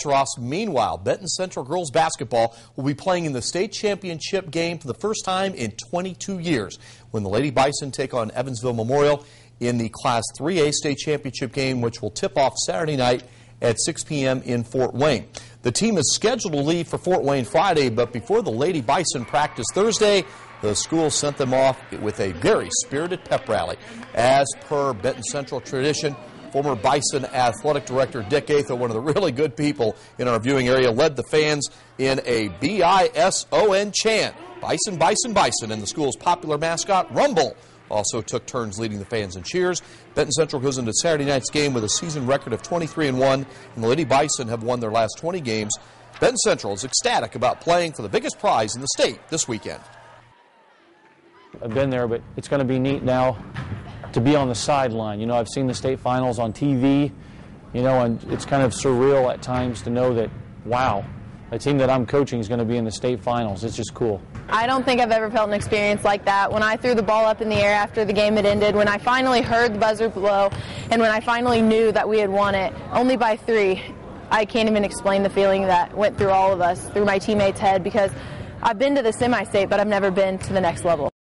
Ross. Meanwhile, Benton Central girls basketball will be playing in the state championship game for the first time in 22 years when the Lady Bison take on Evansville Memorial in the Class 3A state championship game, which will tip off Saturday night at 6 p.m. in Fort Wayne. The team is scheduled to leave for Fort Wayne Friday, but before the Lady Bison practice Thursday, the school sent them off with a very spirited pep rally. As per Benton Central tradition, former Bison Athletic Director Dick Atha, one of the really good people in our viewing area, led the fans in a B-I-S-O-N chant. Bison, Bison, Bison, and the school's popular mascot, Rumble, also took turns leading the fans in cheers. Benton Central goes into Saturday night's game with a season record of 23-1, and the Lady Bison have won their last 20 games. Benton Central is ecstatic about playing for the biggest prize in the state this weekend. I've been there, but it's going to be neat now to be on the sideline. You know, I've seen the state finals on TV, you know, and it's kind of surreal at times to know that, wow, the team that I'm coaching is going to be in the state finals. It's just cool. I don't think I've ever felt an experience like that. When I threw the ball up in the air after the game had ended, when I finally heard the buzzer blow, and when I finally knew that we had won it, only by 3, I can't even explain the feeling that went through all of us, through my teammates' head, because I've been to the semi-state, but I've never been to the next level.